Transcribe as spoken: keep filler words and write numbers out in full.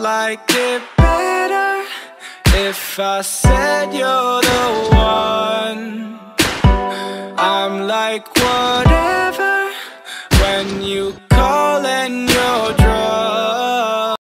like it better if I said you're the one. I'm like, what